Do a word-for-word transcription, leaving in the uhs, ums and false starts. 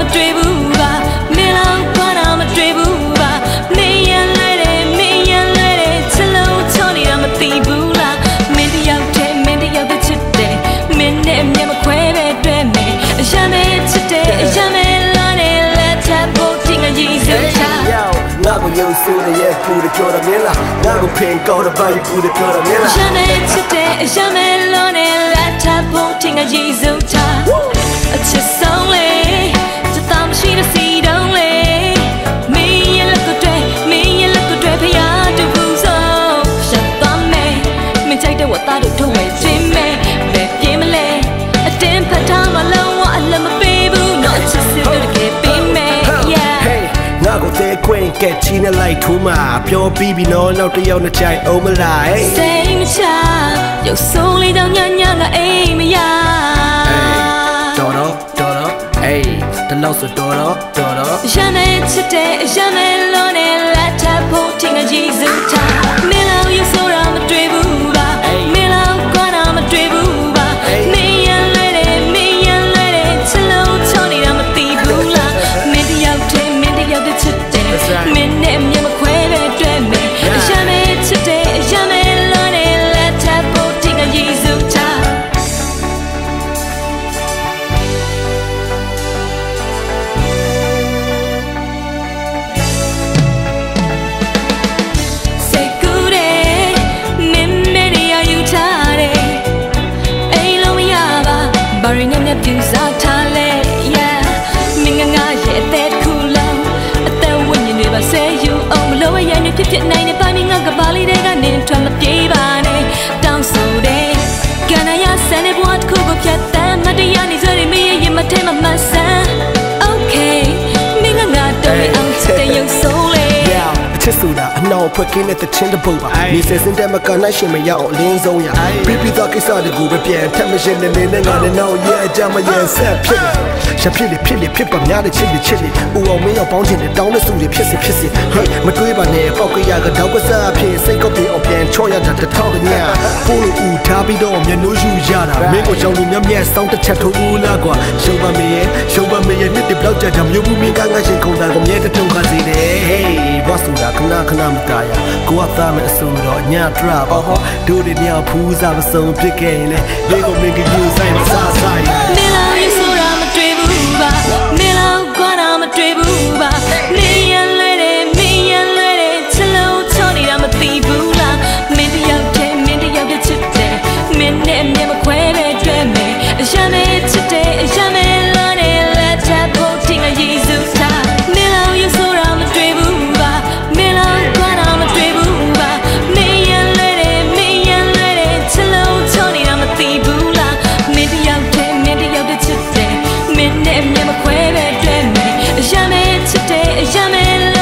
တွေ့ဘူးပါမင်းလောက်ကွာတော့မတွေ့ဘူးပါမင်းရလွဲတယ်မင်းရလွဲတယ်ချစ်လို့ချောနေတာမသိဘူးလားမင်းတယောက်တည်းမင်းတယောက်တည်းချစ်တယ်မင်းနဲ့မျက်မခွဲပဲတွေ့မယ်အရမ်းပဲချစ်တယ်အရမ်းပဲလောတယ်လက်ထပ်ဖို့တင်ငါကြီးစချာငါကိုယုံဆိုတဲ့ရဲ့ပူတဲ့ကြော်ရမင်းလားငါကိုဖင်ကောက်တဲ့ဘိုင်းပူတဲ့ကြော်ရမင်းလားအရမ်းပဲချစ်တယ်အရမ်းပဲလောတယ်လက်ထပ်ဖို့တင်ငါကြီးစချာအချစ်ဆုံးလေးစတောင်ရှိတဲ့စီတုံးလေးမင်းရဲ့လက်ကိုတွေ့မင်းရဲ့လက်ကိုတွေ့ဖျားတူဘူးဆုံးရှက်သွားမယ်မင်းကြိုက်တဲ့ဝတ်သားတို့တို့ဝဲခြင်းမယ်ဘယ်ပြေးမလဲအတင်းဖတ်ထားမှလုံးဝအလမပေးဘူးတော့အချစ်စစ်တို့တကယ်ပေးမယ် yeah ငါကိုသေးခွင့်ကဲချီနဲ့လိုက်ထိုးမှာပြောပြီးပြီနော်နောက်တစ်ယောက်နဲ့ကြိုက်အောင်မလားစိတ်မချရုပ်ဆိုးလေးတော့ညညကအိမ်မရတော်တော့တော်တော့အေးတလောက်ဆိုတော်တော့တော်တော့ရမ်းမဲချစ်တယ်ရမ်းမဲလုံးနဲ့လက်ထပ်ဖို့တင်ငါကြီးစထားမင်းလောက်ရုပ်ဆိုးတော့မတွေ့ဘူးပါမင်းလောက်ကွာတော့မတွေ့ဘူးပါမင်းရလွဲတယ်မင်းရလွဲတယ်ချစ်လို့ချောနေတာမသိဘူးလားမင်းတယောက်တည်းမင်းတယောက်တည်းချစ်တယ်မင်းနဲ့မျက်မခွဲပဲတွေ့မယ်ရမ်းမဲချစ်တယ်ရမ်းမဲလုံးနဲ့လက်ထပ်ဖို့တင်ငါကြီးစထားဘာရင်းနဲ့ပြူစားထားလဲ yeah မင်းငငါရဲ့အသက်ခုလုံးအသက်ဝိညာဉ်တွေပါဆဲယူအောင်မလို့ရရင်ဖြစ်ဖြစ်နိုင်နေပါမင်းငါကပါလေးတွေကနေထွက်မပြေးပါနဲ့တောင်းဆိုတယ်ကနရဆန်တဲ့ဘဝတစ်ခုကိုဖြတ်တမ်းမတရားနေစေမင်းရဲ့ရင်မထဲမှာမဆန်း okay မင်းငငါတော့အောင်ချစ်တဲ့ရုပ်ဆိုးလေချစ်ဆိုတာအနှောင်ဖွက်ကင်းတဲ့တချင်းတစ်ပုတ်ပါနေစစင်းတဲ့မကနိုင်ရှင်မရအောင်အလင်းဆုံးရပြပြသောကိစ္စတွေကိုပဲပြန်ထပ်မရှင်နေနေငါနဲ့တော့ရဲ့အကြမ်းမရဲ့ဆက်ဖြစ်ရဖြစ်လေဖြစ်လေဖြစ်ပါများတဲ့ချစ်လေချစ်လေဦးအောင်မင်းရောက်ပေါင်းချင်တဲ့တောင်းတဲ့စုတွေဖြစ်စီဖြစ်စီဟေးမတွေးပါနဲ့ပေါက်ကရကတော့ကစားဖြစ်စိတ်ကောက်ပြီးအောင်ပြန်ချော့ရတာတထောက်ညပိုးလို့ဦးထားပြီးတော့မျက်နှိုးယူရတာမင်းကိုကြောင်လူမြတ်မြတ်စောင်းတစ်ချက်ထိုးဦးလာကွာရှုံးပါမရဲ့ရှုံးပါမရဲ့နှစ်တဘလောက်ကြာကြာမျိုးဘူးမင်းကငါရှင်ခုံတာကိုမြဲတထုံခါစီတယ်ဟေးဘာဆိုတာခဏခဏမတရကိုကသားမဲ့အစုံတော့ညထရပါဟောတို့တွေမြောက်ဖူးစားမစုံဖြစ်ခဲ့ရင်လေဒီကိုမင်းကယူဆိုင်မစားဆိုင်မင်းလောက်ရဆိုတာမတွေ့ဘူးပါမင်းလောက်ကွာတော့မတွေ့ဘူးပါမင်းရလွဲတယ်မင်းရလွဲတယ်ချစ်လို့ချောနေတာမသိဘူးလားမင်းတယောက်တည်းမင်းတယောက်တည်းချစ်တယ်မင်းနဲ့မျက်မခွဲပဲတွေ့မယ်အရမ်းပဲချစ်တယ်အရမ်းပဲလောတယ်လက်ထပ်ဖို့တင်ငါကြီးစထားမင်းလောက်ရဆိုတာမတွေ့ဘူးပါမင်းလောက်ကွာတော့မတွေ့ဘူးပါမင်းရလွဲတယ်မင်းရလွဲတယ်ချစ်လို့ချောနေတာမသိဘူးလားမင်းတယောက်တည်းမင်းတယောက်တည်းချစ်တယ်မင်းနဲ့မျက်မခွဲပဲတွေ့မယ်အရမ်းပဲချစ်တယ်အရမ်းပဲ